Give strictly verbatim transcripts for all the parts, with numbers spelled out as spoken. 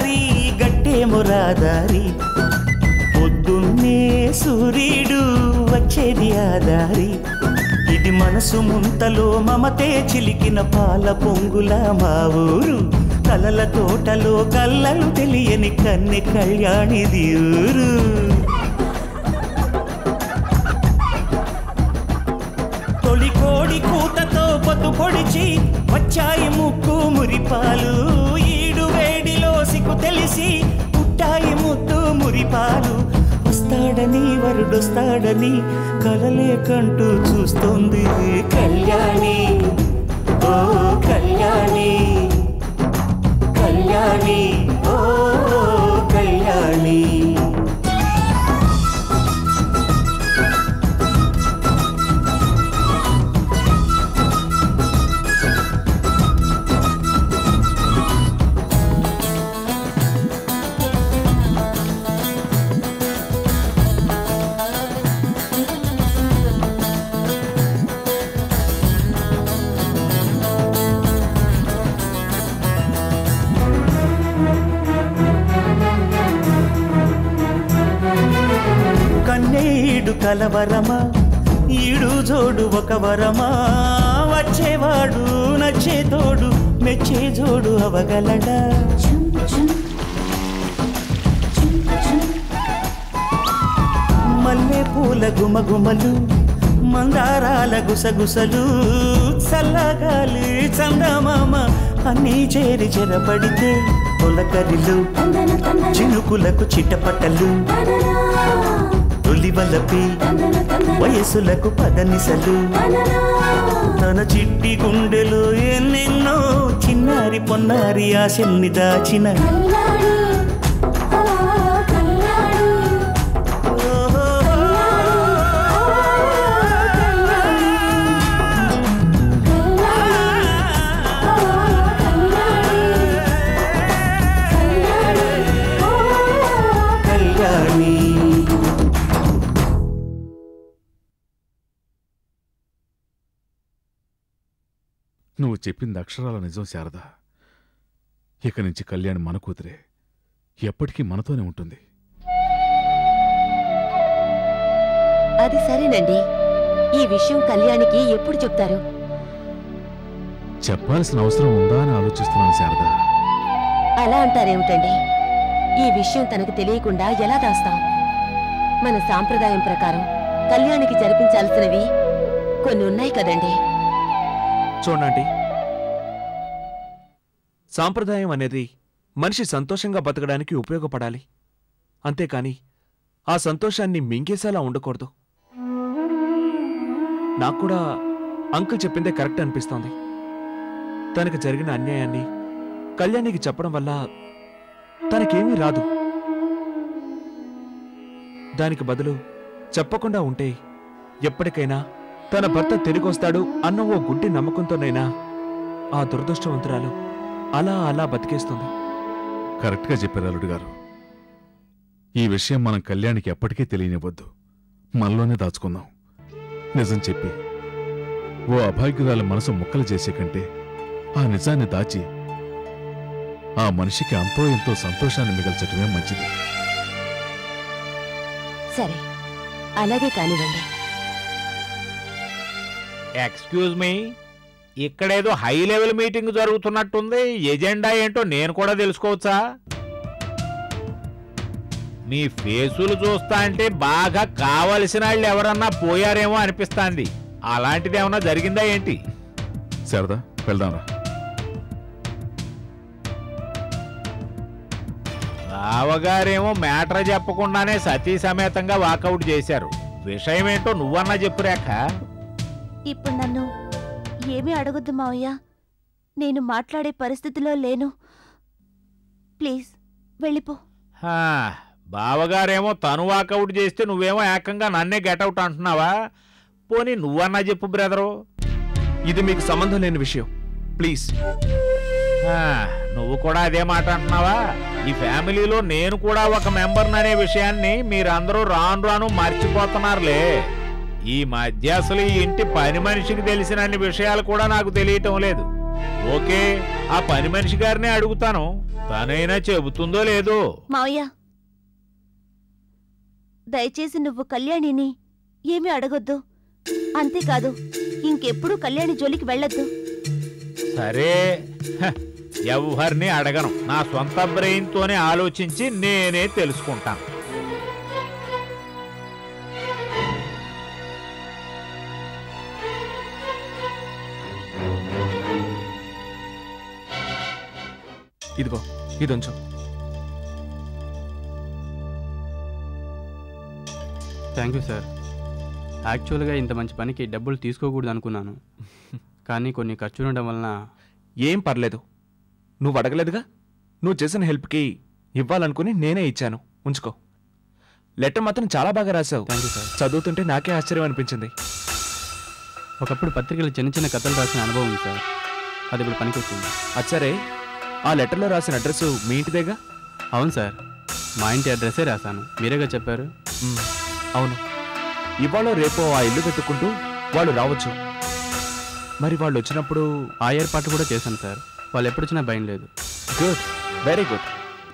దారి గట్టేమో రాదారి పొద్దున్నే సూర్యుడు వచ్చేది ఆ దారి ఇది మనసు ముంతలో మమతే చిలికిన పాల పొంగుల మా ఊరు కలల తోటలో కళ్ళలు తెలియని కన్నె కళ్యాణిది ఊరు తొలి కోడి కూతతో పొద్దు పొడిచి వచ్చాయి ముక్కు మురిపాలు ఈడు వేడిలో సిగ్గు తెలిసి పుట్టాయి ముద్దు మురిపాలు వస్తాడని వరుడొస్తాడని కలలే కంటూ చూస్తోంది కళ్యాణి ఓ కళ్యాణి కళ్యాణి ఓ కళ్యాణి కన్నేడు కలవరమా ఈడు జోడు ఒక వరమా వచ్చేవాడు నచ్చే తోడు మెచ్చే జోడు అవగలడా మల్లె పూల గుమగుమలు మందారాల గుసగుసలు చల్లగాలి చందమామ అన్నీ చేరి చెరపడితే తొలకరిలు చినుకులకు చిట్టపట్టలు తొలివలపి వయసులకు పదనిసలు తన చిట్టి గుండెలో ఎన్నెన్నో చిన్నారి పొన్నారి ఆశల్ని దాచిన నువ్వు చెప్పింది అక్షరాల నిజం శారద ఇక నుంచి కళ్యాణి మన కూతురే ఎప్పటికీ మనతోనే ఉంటుంది అది సరేనండి ఈ విషయం కళ్యాణికి ఎప్పుడు చెప్తారు చెప్పాల్సిన అవసరం ఉందా అని ఆలోచిస్తున్నాను శారద అలా అంటారేమిటండి ఈ విషయం తనకు తెలియకుండా ఎలా దాస్తాం మన సాంప్రదాయం ప్రకారం కళ్యాణికి జరిపించాల్సినవి కొన్ని ఉన్నాయి కదండి చూడండి సాంప్రదాయం అనేది మనిషి సంతోషంగా బతకడానికి ఉపయోగపడాలి అంతేకాని ఆ సంతోషాన్ని మింగేసేలా ఉండకూడదు నాకు కూడా అంకుల్ చెప్పిందే కరెక్ట్ అనిపిస్తోంది తనకు జరిగిన అన్యాయాన్ని కళ్యాణికి చెప్పడం వల్ల తనకేమీ రాదు దానికి బదులు చెప్పకుండా ఉంటే ఎప్పటికైనా తన భర్త తిరిగొస్తాడు అన్న ఓ గుడ్డి నమ్మకంతోనైనా ఆ దురదృష్టవంతురాలు అలా అలా బతికేస్తుంది కరెక్ట్గా చెప్పారు అల్లుడు గారు ఈ విషయం మనం కళ్యాణికి ఎప్పటికీ తెలియనివ్వద్దు మనలోనే దాచుకుందాం నిజం చెప్పి ఓ అభాగ్యురాల మనసు ముక్కలు చేసే కంటే ఆ నిజాన్ని దాచి ఆ మనిషికి అంతో ఎంతో సంతోషాన్ని మిగల్చటమే మంచిది సరే అలాగే కానివ్వండి ఎక్స్క్యూజ్ మీ ఇక్కడేదో హై లెవెల్ మీటింగ్ జరుగుతున్నట్టుంది ఎజెండా ఏంటో నేను కూడా తెలుసుకోవచ్చా మీ ఫేసులు చూస్తా అంటే బాగా కావలసిన వాళ్ళు ఎవరన్నా పోయారేమో అనిపిస్తాంది అలాంటిది ఏమన్నా జరిగిందా ఏంటి శారదా వెళ్దాంరా బావగారేమో మ్యాటర్ చెప్పకుండానే సతీ సమేతంగా వాకౌట్ చేశారు విషయం ఏంటో నువ్వన్నా చెప్పురేఖ ఇప్పుడు నన్ను ఏమీ అడగొద్దు మావయ్య నేను మాట్లాడే పరిస్థితిలో లేను ప్లీజ్ వెళ్ళిపో బావగారేమో తను వాకౌట్ చేస్తే నువ్వేమో ఏకంగా నన్నే గెటౌట్ అంటున్నావా పోనీ నువ్వన్నా చెప్పు బ్రదరు ఇది మీకు సంబంధం లేని విషయం ప్లీజ్ నువ్వు కూడా అదే మాట అంటున్నావా ఈ ఫ్యామిలీలో నేను కూడా ఒక మెంబర్ అనే విషయాన్ని మీరందరూ రాను రాను మర్చిపోతున్నారులే ఈ మధ్య అసలు ఈ ఇంటి పని మనిషికి తెలిసినన్ని విషయాలు కూడా నాకు తెలియటం లేదు ఓకే, ఆ పని మనిషి గారినే అడుగుతాను, తనైనా చెబుతుందో లేదో. మావయ్య, దయచేసి నువ్వు కళ్యాణిని ఏమీ అడగొద్దు. అంతేకాదు, ఇంకెప్పుడు కళ్యాణి జోలికి వెళ్ళొద్దు. సరే, ఎవరిని అడగను. నా సొంత బ్రెయిన్తోనే ఆలోచించి నేనే తెలుసుకుంటాను. ఇదిగో ఇది ఉంచు. Thank you sir. యాక్చువల్గా ఇంత మంచి పనికి డబ్బులు తీసుకోకూడదు అనుకున్నాను, కానీ కొన్ని ఖర్చు ఉండడం వలన. ఏం పర్లేదు, నువ్వు అడగలేదుగా. నువ్వు చేసిన హెల్ప్కి ఇవ్వాలనుకుని నేనే ఇచ్చాను. ఉంచుకో. లెటర్ మాత్రం చాలా బాగా రాసావు. Thank you sir. చదువుతుంటే నాకే ఆశ్చర్యం అనిపించింది. ఒకప్పుడు పత్రికలు చిన్న చిన్న కథలు రాసిన అనుభవం ఉంది సార్, అది ఇప్పుడు పనికి వచ్చింది. అచ్చరే, ఆ లెటర్లో రాసిన అడ్రస్ మీ ఇంటిదేగా? అవును సార్, మా ఇంటి అడ్రస్సే రాశాను, మీరేగా చెప్పారు. అవును. ఇవాళ రేపో ఆ ఇల్లు వెతుక్కుంటూ వాళ్ళు రావచ్చు. మరి వాళ్ళు వచ్చినప్పుడు ఆ ఏర్పాట్లు కూడా చేశాను సార్. వాళ్ళు ఎప్పుడు వచ్చినా భయం లేదు. Good, very good.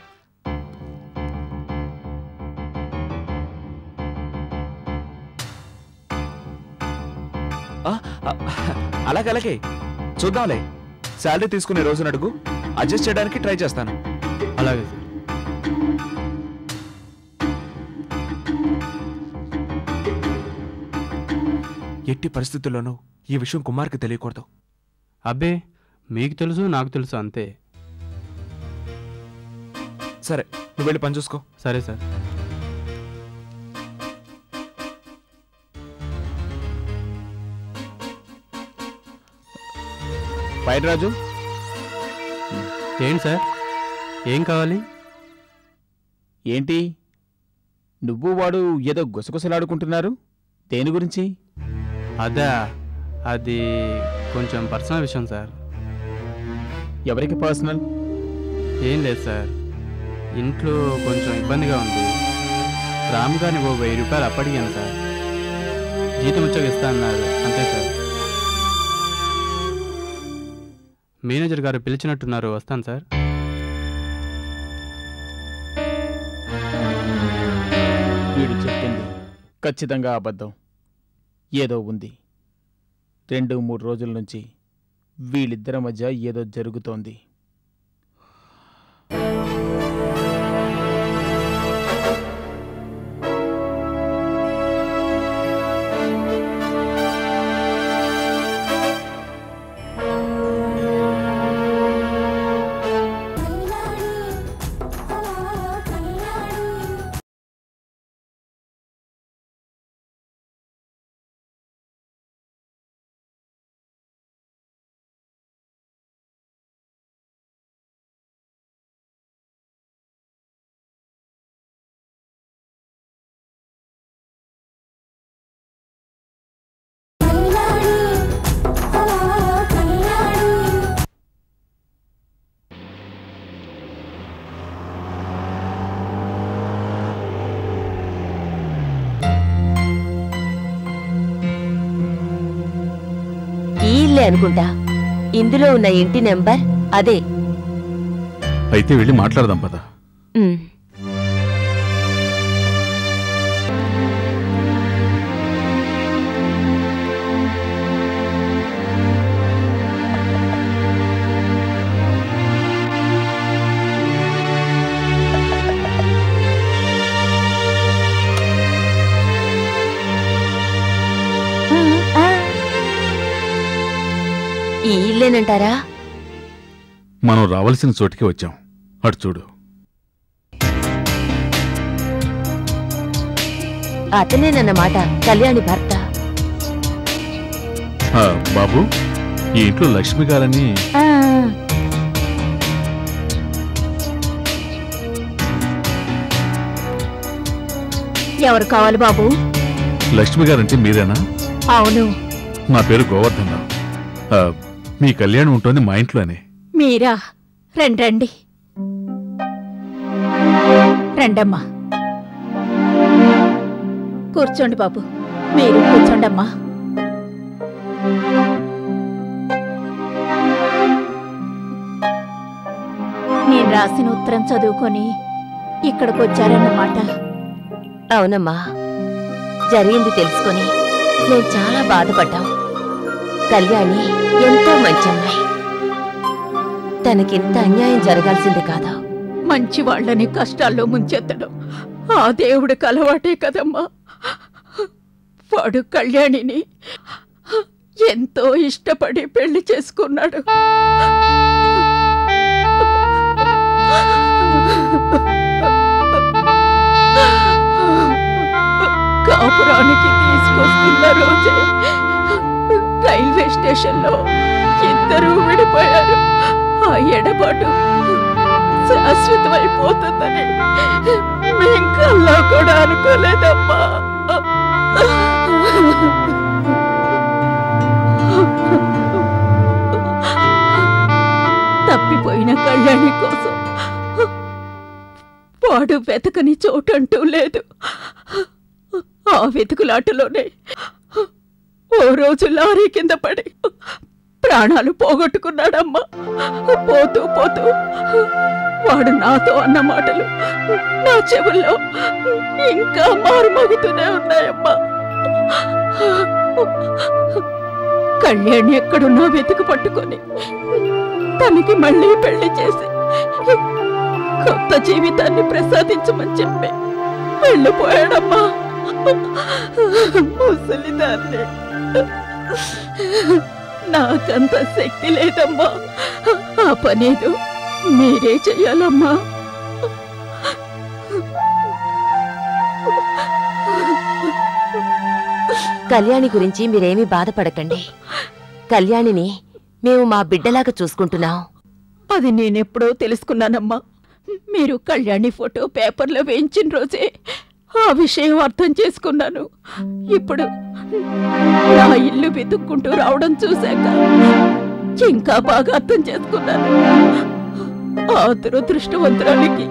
అలాగే అలాగే చూద్దాంలే. శాలరీ తీసుకునే రోజున అడుగు, అడ్జస్ట్ చేయడానికి ట్రై చేస్తాను. అలాగే సార్. ఎట్టి పరిస్థితుల్లోనూ ఈ విషయం కుమార్కి తెలియకూడదు. అబ్బే, మీకు తెలుసు, నాకు తెలుసు, అంతే. సరే, నువ్వు వెళ్ళి పని చూసుకో. సరే సార్. పైరాజు, ఏంటి సార్, ఏం కావాలి? ఏంటి నువ్వు వాడు ఏదో గుసగుసలాడుకుంటున్నారు? దేని గురించి? అదా, అది కొంచెం పర్సనల్ విషయం సార్. ఎవరికి పర్సనల్? ఏం లేదు సార్, ఇంట్లో కొంచెం ఇబ్బందిగా ఉంది. రామ్ గారిని ఓ వెయ్యి రూపాయలు అప్పడిగాను సార్. జీతం వచ్చాక ఇస్తా అన్నారు, అంతే సార్. మేనేజర్ గారు పిలిచినట్టున్నారు, వస్తాను సార్. వీడు చెప్పింది ఖచ్చితంగా అబద్ధం. ఏదో ఉంది. రెండు మూడు రోజుల నుంచి వీళ్ళిద్దరి మధ్య ఏదో జరుగుతోంది. అనుకుంటా. ఇందులో ఉన్న ఇంటి నెంబర్ అదే. అయితే వెళ్ళి మాట్లాడదాం పద. ఈ ఇల్లేనంటారా? మనం రావాల్సిన చోటికి వచ్చాం. అటు చూడు. అతనేనన్నమాట కళ్యాణి భర్త. బాబు, ఈ ఇంట్లో లక్ష్మి గారని. ఎవరు కావాలి బాబు? లక్ష్మి గారంటే మీరేనా? అవును. నా పేరు గోవర్ధన్. మీ కళ్యాణం ఉంటుంది మా ఇంట్లోనే. మీరా? రండి రండి రండమ్మా, కూర్చోండి బాబు. మీరు కూర్చోండమ్మా. నేను రాసిన ఉత్తరం చదువుకొని ఇక్కడికి వచ్చారన్నమాట. అవునమ్మా, జరిగింది తెలుసుకొని నేను చాలా బాధపడ్డాం. కళ్యాణి ఎంతో మంచి అమ్మాయి. తనకింత అన్యాయం జరగాల్సింది కాదా? మంచి వాళ్ళని కష్టాల్లో ముంచెత్తడం ఆ దేవుడికి అలవాటే కదమ్మా. వాడు కళ్యాణిని ఎంతో ఇష్టపడి పెళ్లి చేసుకున్నాడు. కాపురానికి తీసుకొస్తున్న రోజే రైల్వే స్టేషన్ లో ఇద్దరు విడిపోయారు. ఆ ఎడబాటు శాశ్వతమైపోతుందని మేం కల్లా కూడా అనుకోలేదమ్మా. తప్పిపోయిన కళ్యాణి కోసం వాడు వెతకని చోటంటూ లేదు. ఆ వెతుకులాటలోనే ఓ రోజు లారీ కింద పడి ప్రాణాలు పోగొట్టుకున్నాడమ్మా. పోతూ పోతూ వాడు నాతో అన్న మాటలు నా చెవుల్లో ఇంకా మారుమోగుతూనే ఉన్నాయమ్మా. కళ్యాణి ఎక్కడున్నా వెతుకు పట్టుకొని తనకి మళ్ళీ పెళ్లి చేసి కొత్త జీవితాన్ని ప్రసాదించమని చెప్పి వెళ్ళిపోయాడమ్మా. ముసలిదాన్ని. నాకంత శక్తి లేదమ్మా. ఆ పనేదో మీరే చెయ్యాలమ్మా. కళ్యాణి గురించి మీరేమీ బాధపడకండి. కళ్యాణిని మేము మా బిడ్డలాగా చూసుకుంటున్నాం. అది నేనెప్పుడో తెలుసుకున్నానమ్మా. మీరు కళ్యాణి ఫోటో పేపర్లో వేయించిన రోజే ఆ విషయం అర్థం చేసుకున్నాను. ఇప్పుడు నా ఇల్లు వెతుక్కుంటూ రావడం చూశాక ఇంకా బాగా అర్థం చేసుకున్నాను. ఆ దురదృష్టవంతురానికి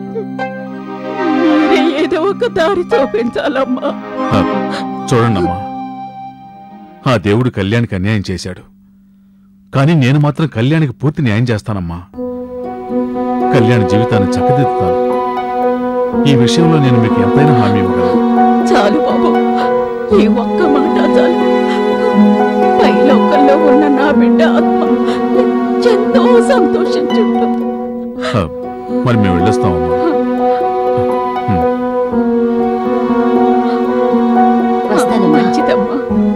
మీరే ఏదో ఒక దారి చూపించాలమ్మా. చూడండమ్మా, ఆ దేవుడు కళ్యాణికి అన్యాయం చేశాడు, కానీ నేను మాత్రం కళ్యాణికి పూర్తి న్యాయం చేస్తానమ్మా. కళ్యాణి జీవితాన్ని చక్కదిద్దుతాను. ఈ విషయంలో నేను మీకు ఎంతైనా హామీ ఇవ్వగలను. చాలు బాబు, ఈ ఒక్క మాట చాలు. పైలోకంలో ఉన్న నా బిడ్డ ఆత్మ ఎంతో సంతోషించుంటుంది. మరి మేము వెళ్ళొస్తామమ్మా. మంచిదమ్మా.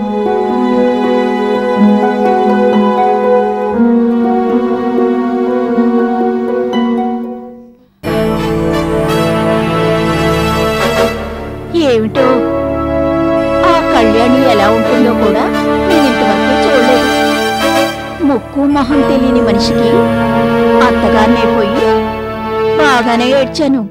ఏమిటో ఆ కళ్యాణి ఎలా ఉంటుందో కూడా నేను ఇంతవరకు చూడలేదు. ముక్కు మొహం తెలియని మనిషికి అత్తగారినే పోయి బాగానే ఏడ్చాను.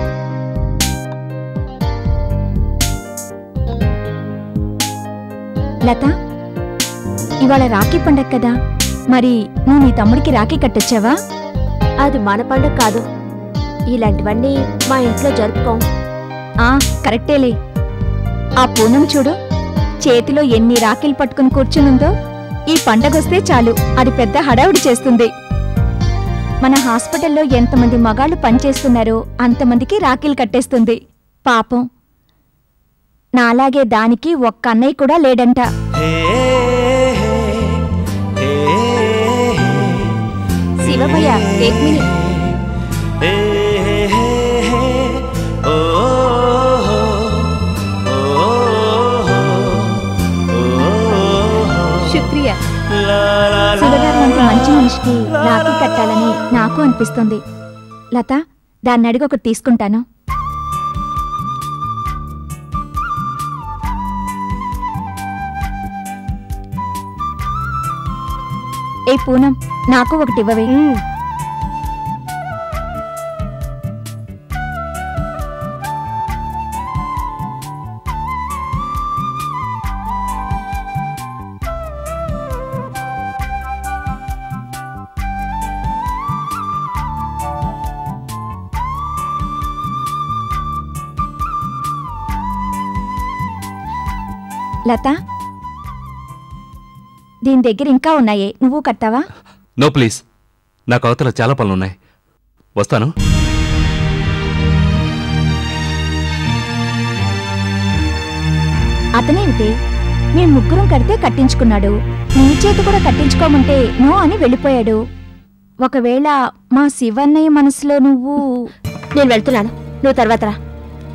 లత, ఇవాళ రాఖీ పండగ కదా, మరి నువ్వు నీ తమ్ముడికి రాఖీ కట్టొచ్చావా? అది మన పండగ కాదు. ఇలాంటివన్నీ మా ఇంట్లో జరుపుకోం. ఆ కరెక్టేలే. ఆ పూనం చూడు, చేతిలో ఎన్ని రాఖీలు పట్టుకుని కూర్చునుందో. ఈ పండగొస్తే చాలు అది పెద్ద హడావుడి చేస్తుంది. మన హాస్పిటల్లో ఎంతమంది మగాళ్ళు పనిచేస్తున్నారో అంతమందికి రాఖీలు కట్టేస్తుంది. పాపం, నాలాగే దానికి ఒక్క అన్నయ్య కూడా లేడంట. శివభయ్య, టేక్ మినిట్. శుక్రియా. శివగారు వంటి మంచి మనిషికి రాఖీ కట్టాలని నాకు అనిపిస్తుంది. లత, దాన్ని అడిగి ఒకటి తీసుకుంటాను. ఏ పూనం, నాకు ఒకటి ఇవ్వవే. లత, దీని దగ్గర ఇంకా ఉన్నాయే, నువ్వు కట్టావా? నో ప్లీజ్, నాకు అవతల చాలా పనులున్నాయి. వస్తాను. అతనేమిటి మేము ముగ్గురం కడితే కట్టించుకున్నాడు, నీ చేతి కూడా కట్టించుకోమంటే నో అని వెళ్ళిపోయాడు. ఒకవేళ మా శివన్నయ్య మనసులో నువ్వు... నేను వెళ్తున్నాను, నువ్వు తర్వాత రా.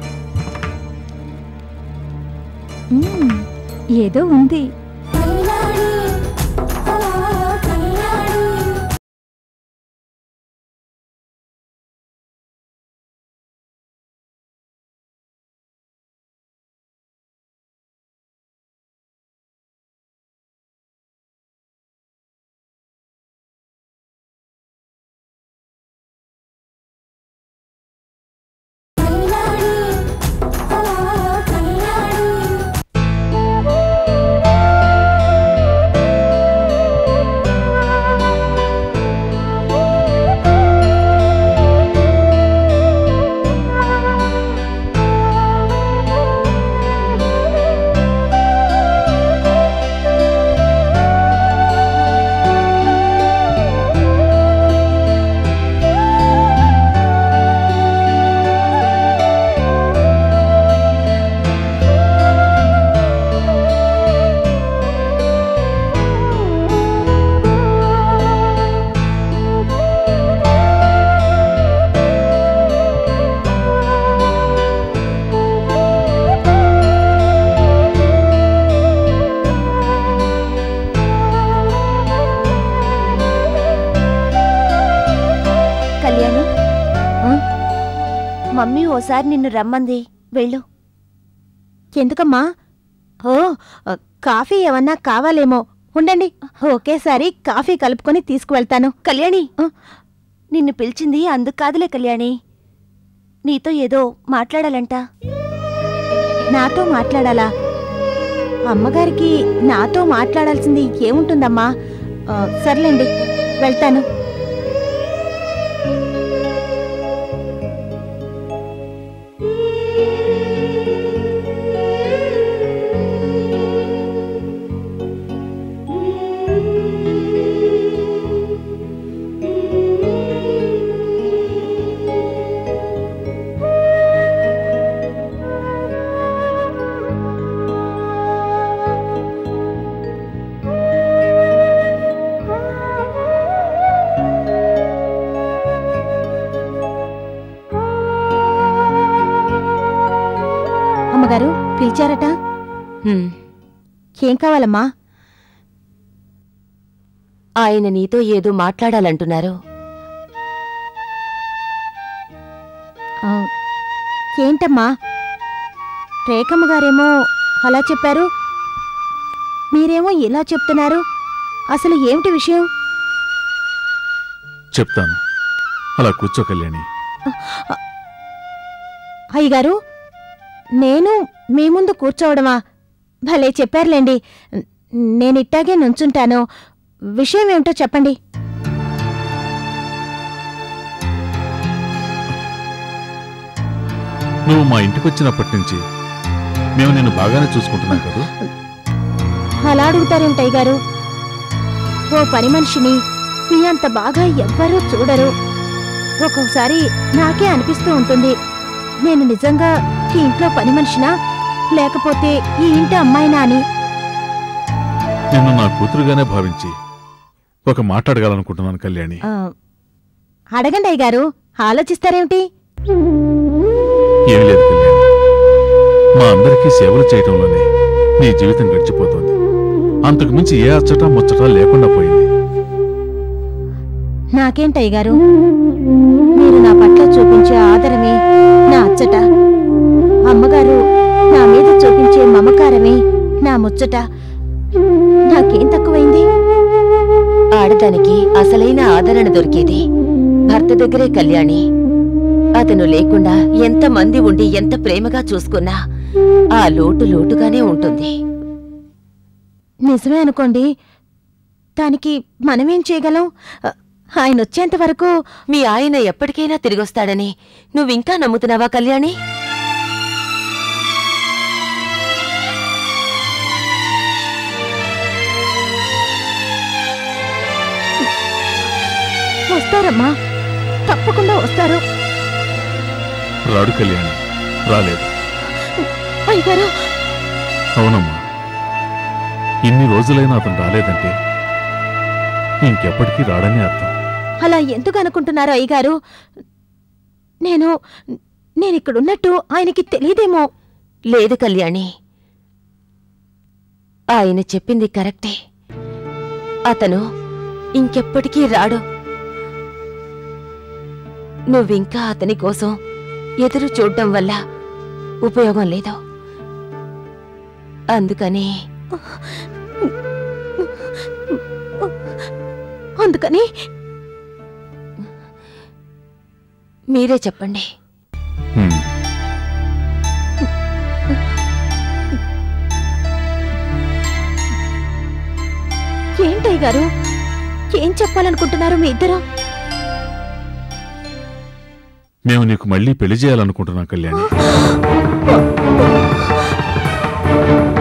ఏదో ఉంది. మమ్మీ ఓసారి నిన్ను రమ్మంది, వెళ్ళు. ఎందుకమ్మా? ఓ కాఫీ ఏమన్నా కావాలేమో, ఉండండి ఒకేసారి కాఫీ కలుపుకొని తీసుకువెళ్తాను. కళ్యాణి, నిన్ను పిలిచింది అందుకు కాదులే కళ్యాణి, నీతో ఏదో మాట్లాడాలంట. నాతో మాట్లాడాలా? అమ్మగారికి నాతో మాట్లాడాల్సింది ఏముంటుందమ్మా? సర్లేండి, వెళ్తాను. అమ్మగారు పిలిచారట? ఏం కావాలమ్మా? ఆయన నీతో ఏదో మాట్లాడాలంటున్నారు. ఏంటమ్మా? రేఖమ్మగారేమో అలా చెప్పారు, మీరేమో ఇలా చెప్తున్నారు. అసలు ఏమిటి విషయం? చెప్తాను, అలా కూర్చో కళ్యాణి. అయ్యగారు, నేను మీ ముందు కూర్చోవడమా? భలే చెప్పారులేండి, నేనిట్టాగే నుంచుంటాను. విషయం ఏమిటో చెప్పండి. నువ్వు మా ఇంటికి వచ్చినప్పటి నుంచి మేము నిన్ను బాగానే చూసుకుంటున్నాం కదా? అలా అడుగుతారేమిటయ్య గారు? ఓ పని మనిషిని మీ అంత బాగా ఎవ్వరూ చూడరు. ఒక్కొక్కసారి నాకే అనిపిస్తూ ఉంటుంది, నేను నిజంగా ఈ ఇంట్లో పని మనిషినా లేకపోతే ఈ ఇంటి అమ్మాయినా అని. నిన్ను నా కూతురుగానే భావించి ఒక మాట్లాడగలనుకుంటున్నాను కళ్యాణి. అడగండి అయ్య గారు, ఆలోచిస్తారేమిటి? ఏం లేదు కళ్యాణి, మా అందరికీ సేవలు చేయటంలోనే నీ జీవితం గడిచిపోతోంది. అంతకు మించి ఏ అచ్చట ముచ్చట లేకుండా పోయింది. నాకేంటయ్య గారు, మీరు నా పట్ల చూపించే ఆదరమే నా అచ్చట. అమ్మగారు నా మీద చూపించే మమకారమే నా ముచ్చట. నాకేం తక్కువైంది? ఆడదానికి అసలైన ఆదరణ దొరికేది భర్త దగ్గరే కళ్యాణి. అతను లేకుండా ఎంతమంది ఉండి ఎంత ప్రేమగా చూసుకున్నా ఆ లోటు లోటుగానే ఉంటుంది. నిజమే అనుకోండి, దానికి మనమేం చేయగలం? ఆయన వచ్చేంత వరకు మీ ఆయన ఎప్పటికైనా తిరిగొస్తాడని నువ్వింకా నమ్ముతున్నావా కళ్యాణి? వస్తారమ్మా, తప్ప తప్పకుండా వస్తారు. రాడు కళ్యాణి, రాలేదు. అయ్యగారు, అవునమ్మా, ఇన్ని రోజులైనా అతను రాలేదంటే ఇంకెప్పటికీ రాడని అర్థం. అలా ఎందుకు అనుకుంటున్నారు అయ్యగారు? నేను నేనిక్కడున్నట్టు ఆయనకి తెలీదేమో. లేదు కళ్యాణి, ఆయన చెప్పింది కరెక్టే. అతను ఇంకెప్పటికీ రాడు. నువ్వింకా అతని కోసం ఎదురు చూడటం వల్ల ఉపయోగం లేదు. అందుకని అందుకని మీరే చెప్పండి. హ్మ్. ఏంటయ్య గారు, ఏం చెప్పాలనుకుంటున్నారు మీ ఇద్దరు? మేము నీకు మళ్ళీ పెళ్లి చేయాలనుకుంటున్నాం కళ్యాణి.